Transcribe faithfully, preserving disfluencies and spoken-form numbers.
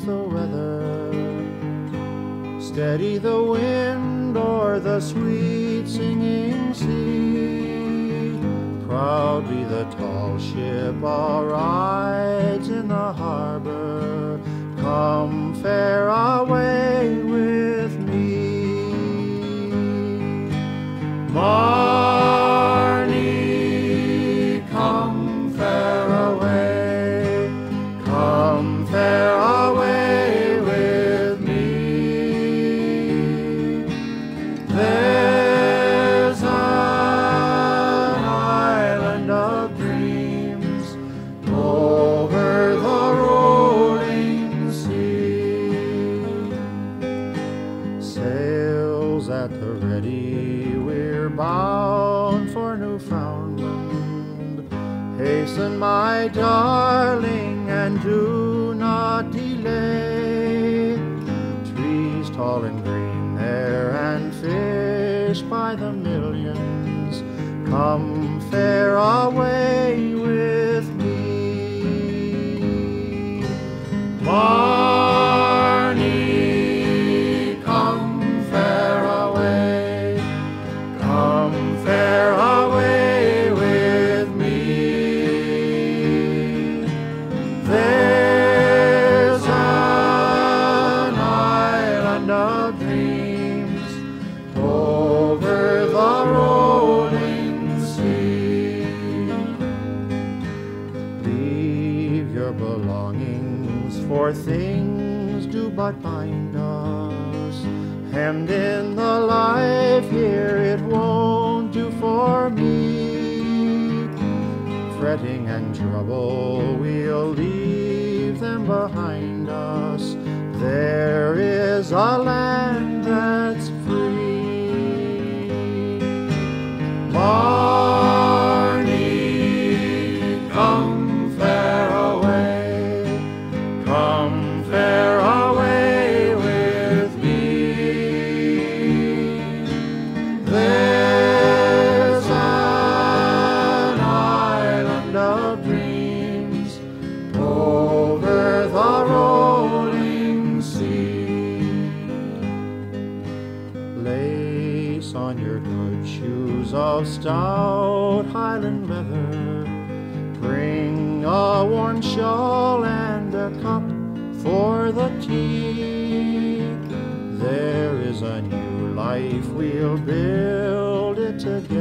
the weather. Steady the wind o'er the sweet singing sea. Proudly the tall ship rides in the harbor. Come fare away with me. Marnie, come fare away. Come fare away with me. There's an island of dreams over the rolling sea. Sails at the ready, we're bound for Newfoundland. Hasten, my darling, and do not delay. Trees tall and green there, and fish by the millions. Come fare away with me. Marnie, come fare away. Come fare away with me. There's an island of dreams over the rolling sea. Leave your belongings, for things do but bind us. Hemmed in the life here, it won't do for me. Fretting and trouble, we'll leave them behind us. There is a land that's free. Marnie, come fare away. Come fare away with me. There's an island of dreams over the rolling sea. Lace on your good shoes of stout Highland leather. Bring a worn shawl and a cup for the tea. There is a new life, we'll build it together.